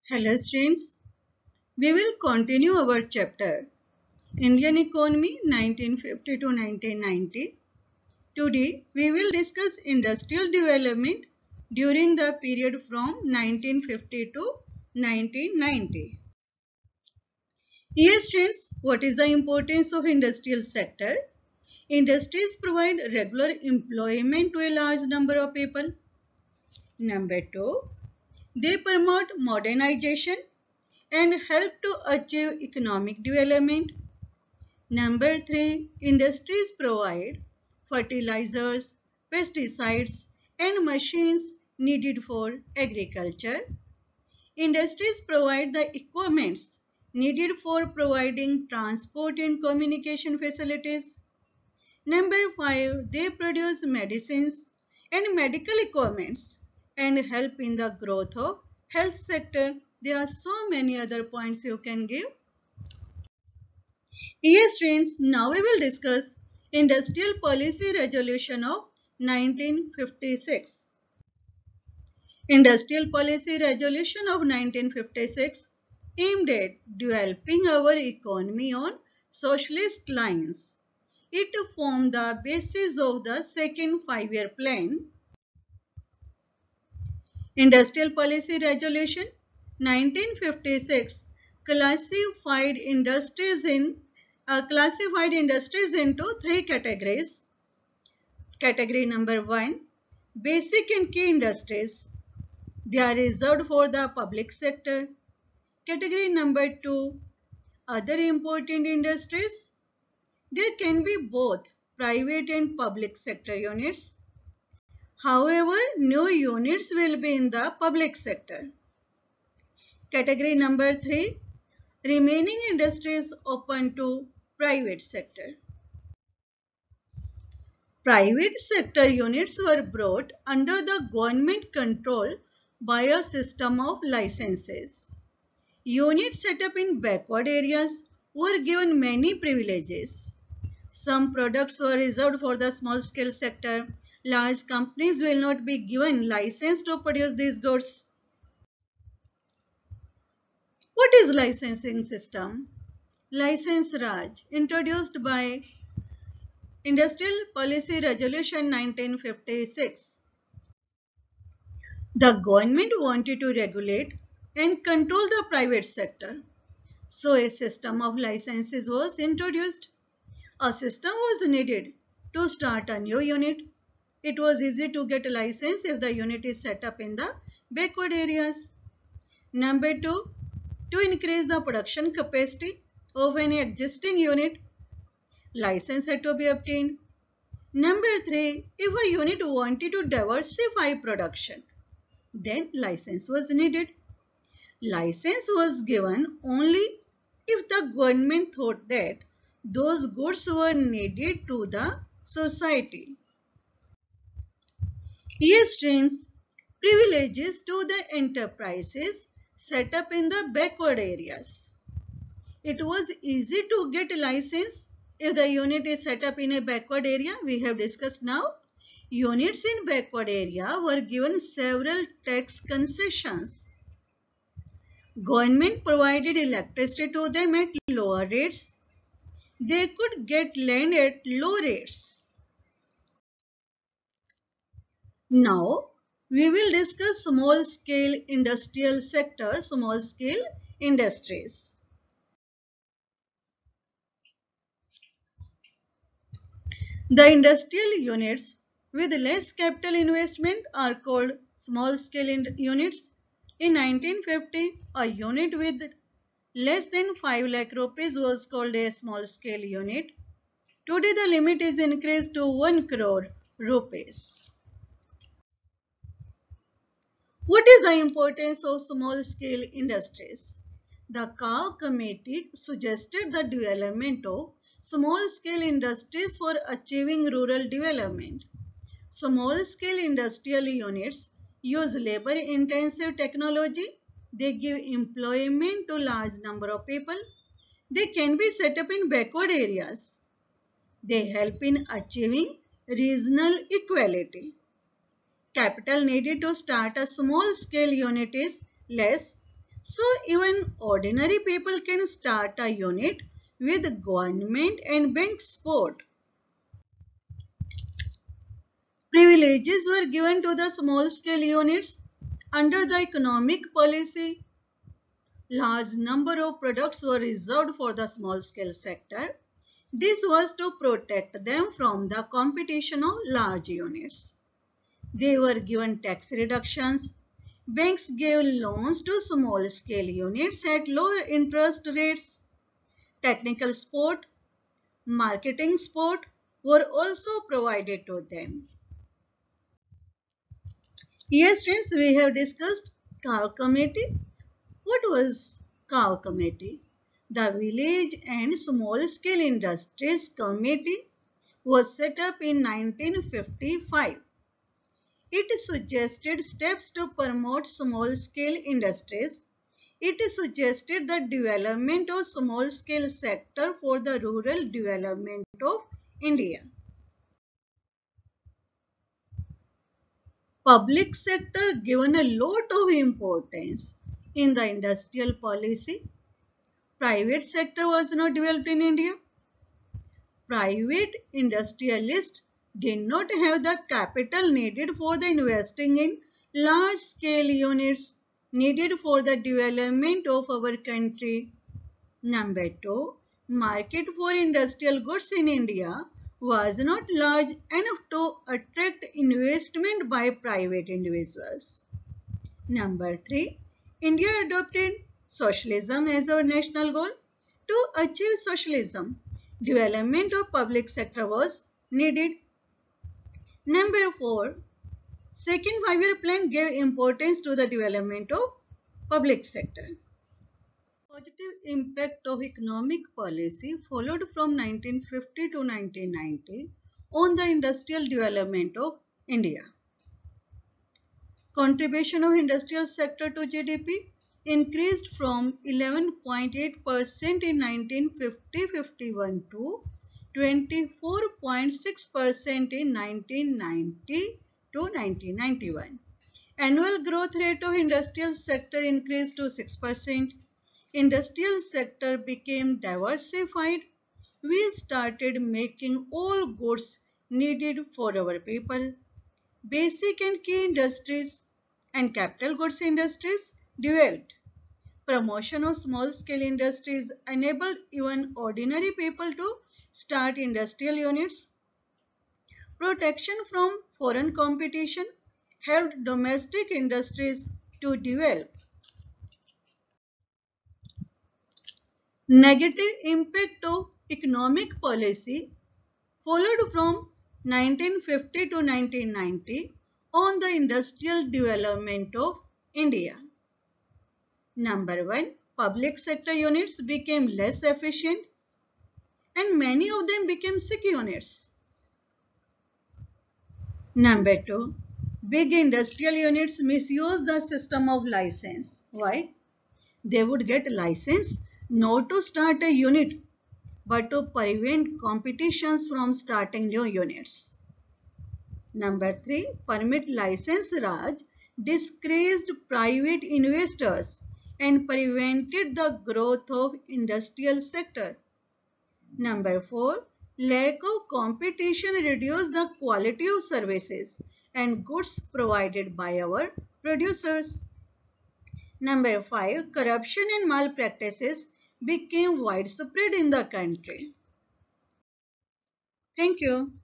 Hello students, we will continue our chapter Indian Economy 1950 to 1990. Today we will discuss industrial development during the period from 1950 to 1990. Yes students, what is the importance of industrial sector? Industries provide regular employment to a large number of people. Number 2, they promote modernization and help to achieve economic development. Number 3, industries provide fertilizers, pesticides and machines needed for agriculture. Industries provide the equipments needed for providing transport and communication facilities. Number 5, they produce medicines and medical equipments and help in the growth of health sector. There are so many other points you can give. Yes, friends, now we will discuss Industrial Policy Resolution of 1956. Industrial Policy Resolution of 1956 aimed at developing our economy on socialist lines. It formed the basis of the second five-year plan. Industrial Policy Resolution 1956 classified industries into three categories. Category number 1, basic and key industries. They are reserved for the public sector. Category number 2, other important industries. There can be both private and public sector units. However, new units will be in the public sector. Category number 3, remaining industries open to private sector. Private sector units were brought under the government control by a system of licenses. Units set up in backward areas were given many privileges. Some products were reserved for the small scale sector. Large companies will not be given license to produce these goods. What is licensing system? License Raj, introduced by Industrial Policy Resolution 1956. The government wanted to regulate and control the private sector. So a system of licenses was introduced. A system was needed to start a new unit. It was easy to get a license if the unit is set up in the backward areas. Number 2, to increase the production capacity of any existing unit, license had to be obtained. Number 3, if a unit wanted to diversify production, then license was needed. License was given only if the government thought that those goods were needed to the society. Yes, friends, privileges to the enterprises set up in the backward areas. It was easy to get a license if the unit is set up in a backward area. We have discussed now. Units in backward area were given several tax concessions. Government provided electricity to them at lower rates. They could get land at low rates. Now, we will discuss small scale industrial sector, small scale industries. The industrial units with less capital investment are called small scale units. In 1950, a unit with less than 5 lakh rupees was called a small scale unit. Today, the limit is increased to 1 crore rupees. What is the importance of small scale industries? The Cow Committee suggested the development of small scale industries for achieving rural development. Small scale industrial units use labor intensive technology. They give employment to large number of people. They can be set up in backward areas. They help in achieving regional equality. Capital needed to start a small scale unit is less, So even ordinary people can start a unit with government and bank support. Privileges were given to the small scale units under the economic policy. Large number of products were reserved for the small scale sector. This was to protect them from the competition of large units. They were given tax reductions. Banks gave loans to small scale units at lower interest rates. Technical support, marketing support were also provided to them. Yes, friends, we have discussed Cow Committee. What was Cow Committee? The Village and Small Scale Industries Committee was set up in 1955. It suggested steps to promote small-scale industries. It suggested the development of small-scale sector for the rural development of India. Public sector given a lot of importance in the industrial policy. Private sector was not developed in India. Private industrialists did not have the capital needed for the investing in large-scale units needed for the development of our country. Number 2. Market for industrial goods in India was not large enough to attract investment by private individuals. Number 3. India adopted socialism as our national goal. To achieve socialism, development of public sector was needed. Number 4. Second five-year plan gave importance to the development of public sector. Positive impact of economic policy followed from 1950 to 1990 on the industrial development of India. Contribution of industrial sector to GDP increased from 11.8% in 1950-51 to 24.6% in 1990 to 1991. Annual growth rate of industrial sector increased to 6%. Industrial sector became diversified. We started making all goods needed for our people. Basic and key industries and capital goods industries developed. Promotion of small-scale industries enabled even ordinary people to start industrial units. Protection from foreign competition helped domestic industries to develop. Negative impact of economic policy followed from 1950 to 1990 on the industrial development of India. Number 1. Public sector units became less efficient and many of them became sick units. Number 2. Big industrial units misuse the system of license. Why? They would get license not to start a unit but to prevent competitions from starting new units. Number 3. Permit license Raj discouraged private investors and prevented the growth of industrial sector. Number 4. Lack of competition reduced the quality of services and goods provided by our producers. Number 5. Corruption and malpractices became widespread in the country. Thank you.